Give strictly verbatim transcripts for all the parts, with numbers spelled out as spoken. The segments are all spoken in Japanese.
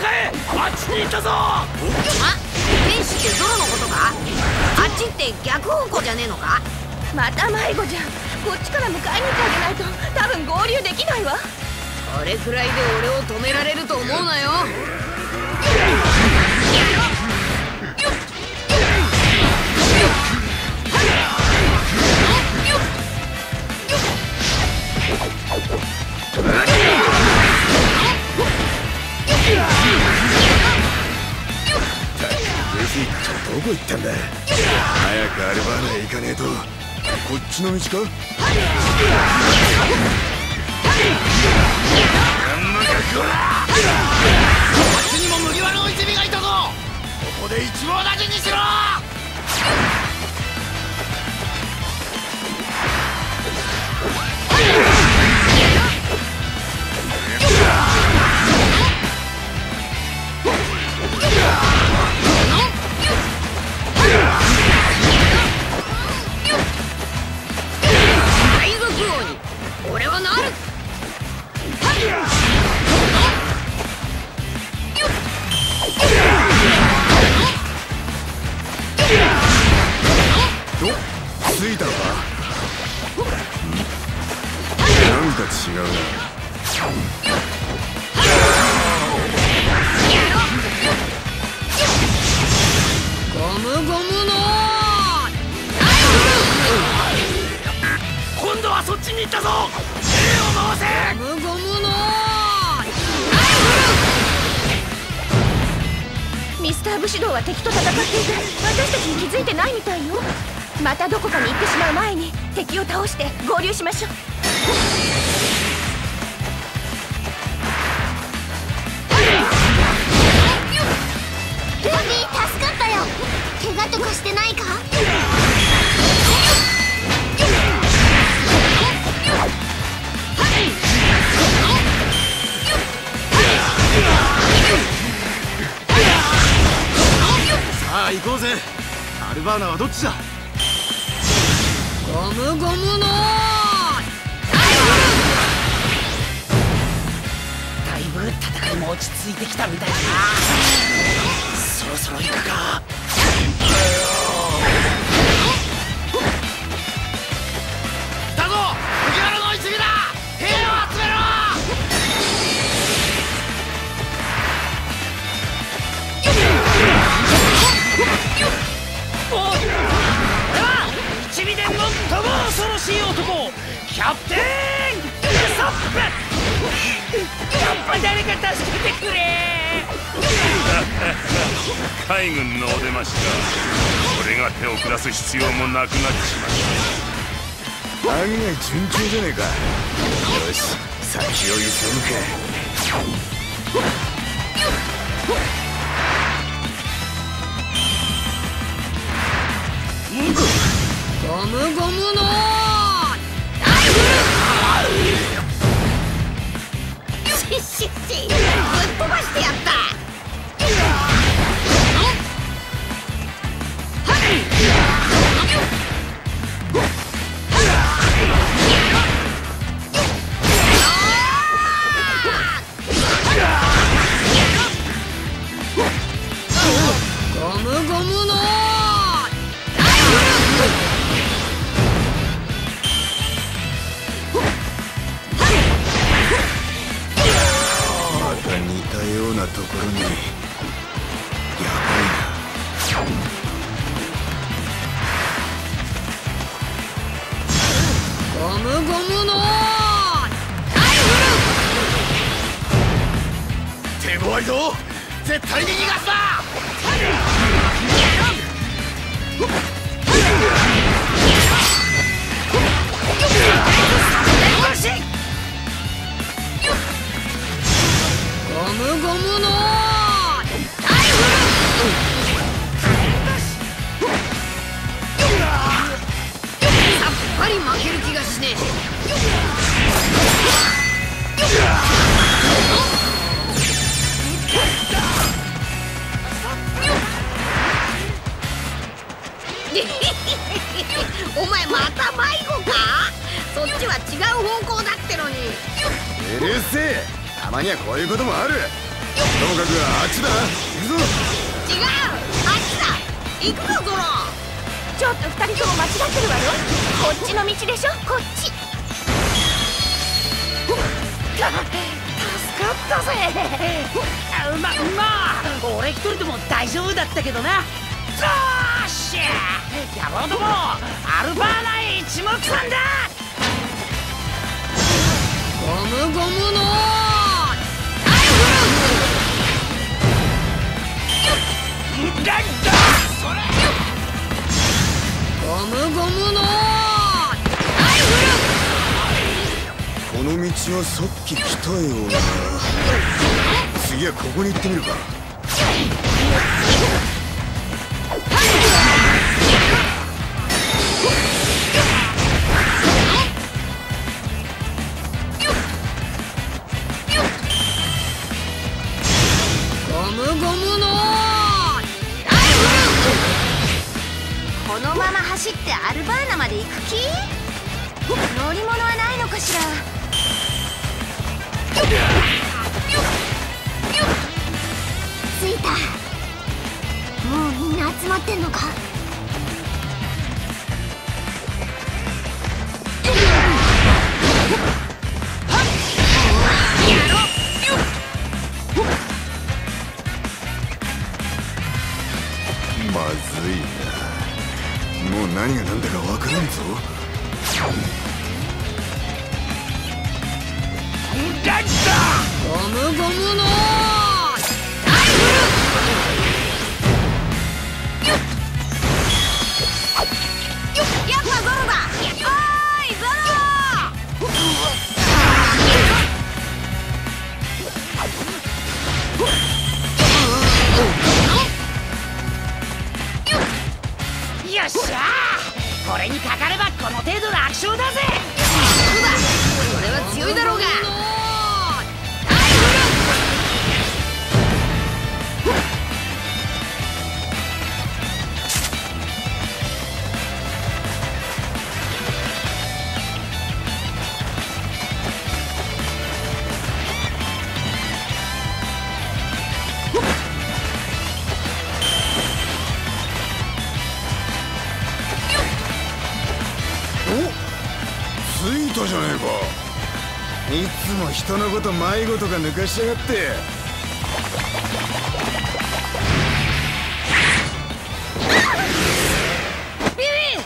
え。あっちに行ったぞ。 あ、天使ってゾロのことか。あっちって逆方向じゃねえのか。 また迷子じゃん。こっちから迎えに行ってあげないと多分合流できないわ。 これくらいで俺を止められると思うなよ。 どこ行ったんだ。早くアルバーナへ行かねえと。こっちの道か。 こっちにも麦わらの一味がいたぞ。ここで一網打尽にしろ。 海賊王に俺はなる。 お、着いたのか。なんか違うな。 ゴムゴムの今度はそっちに行ったぞ。兵を回せ。 ゴムゴムのミスター武士道は敵と戦っていて私たちに気づいてないみたいよ。またどこかに行ってしまう前に敵を倒して合流しましょう。 ルビー助かったよ。怪我とかしてないか。 さあ行こうぜ。アルバーナはどっちだ。 ゴムゴムのだいぶ戦いも落ち着いてきたみたいだな。そろそろ行くか。だぞ、麦わらの一味だ。兵を集めろ。おっ、俺は一味伝の最も恐ろしい男、キャプテンウソップ。やっぱ誰か助けてくれ。 海軍のお出ましか。俺が手を下す必要もなくなってしまった。 案外順調じゃねえか。よし、先を急ぐか。 ゴムゴムのシッシッシッ、ぶっ飛ばしてやった。ゴムゴムの似たようなところに。やばいな。 ゴムゴムの手強いぞ。絶対に逃がすな。 ゴムゴムのさっぱり負ける気がしねえ。お前また迷子か。そっちは違う方向だってのに。 うるせえ。たまにはこういうこともある。 ともかくあっちだ。行くぞ。 違う、あっちだ。行くぞゾロ。 ちょっとふたりとも間違ってるわよ。こっちの道でしょ、こっち。 助かったぜ。あままあ俺一人でも大丈夫だったけどな。ゾーッシャ野郎ども、アルバーナへ一目散だ。 ゴムゴムのなんだそれ。 ゴムゴムのこの道はさっき来たような。次はここに行ってみるか。 ゴムゴムのこのまま走ってアルバーナまで行く気？乗り物はないのかしら。 着いた。もうみんな集まってんのか。 まずいな。もう何が何だか分からんぞ。 なんだゴムゴムのやっぱゾロだ。おーいゾよっしゃー、これにかかればこの程度楽勝だぜ。 そうだ、それは強いだろうが。 着いたじゃねえか。いつも人のこと迷子とか抜かしやがって。 ビビ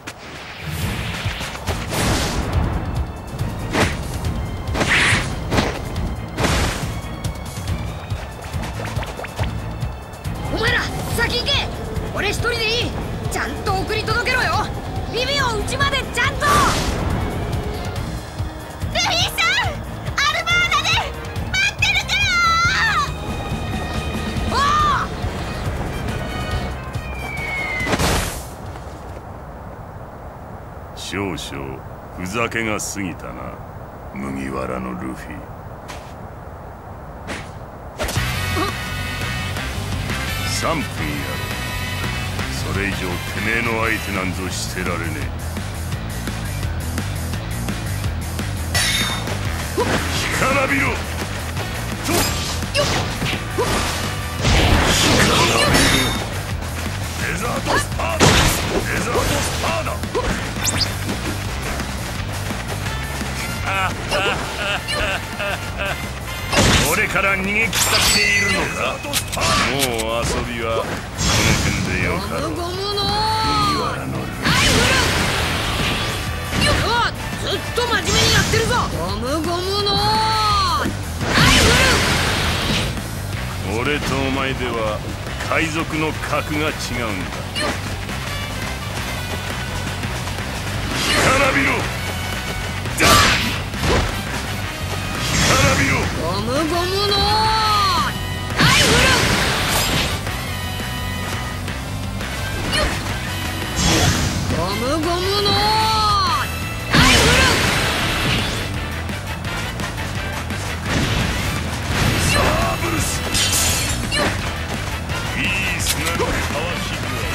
お前ら先行け。俺一人でいい。ちゃんと送り届けろよ。ビビをうちまでちゃんと。 ルフィさん、アルバーナで待ってるから少々ふざけが過ぎたな、麦わらのルフィ。さんぷんやろ。それ以上てめえの相手なんぞしてられねえ。干からびろと干からびろ。デザートスパーダ、デザートスパーダ。俺から逃げ切った気でいるのか。もう遊びはこの辺でよかろう。 ゴムゴムの麦わらのルフずっと真面目にやってるぞ。ゴムゴムのィ。俺とお前では海賊の格が違うんだ。干からびろだ。干からびろ。 ゴムゴムのゴムゴムのサーブルス。いい砂のかわし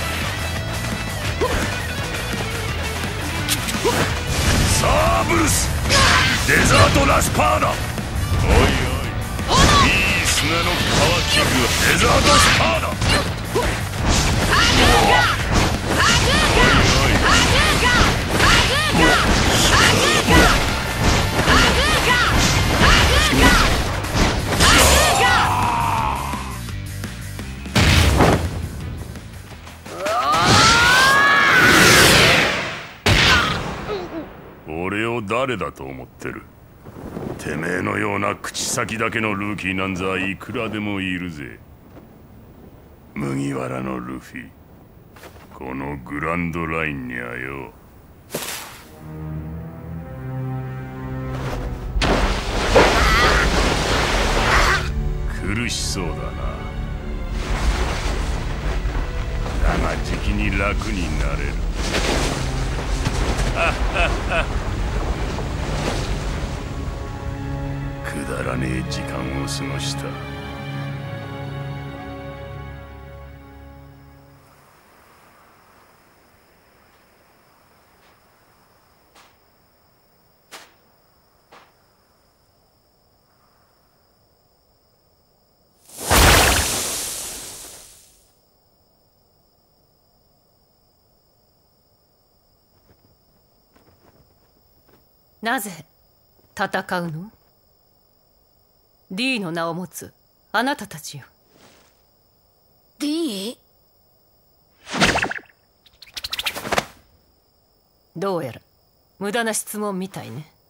具合。サーブルス、デザートラスパーダ。おいおい、いい砂のかデザートスターだ。俺を誰だと思ってる。てめえのような口先だけのルーキーなんざいくらでもいるぜ。麦わらのルフィ、このグランドラインにはよ。苦しそうだな。だがじきに楽になれる。くだらねえ時間を過ごした。 なぜ戦うの？ D の名を持つあなたたちよ。 D？ どうやら無駄な質問みたいね。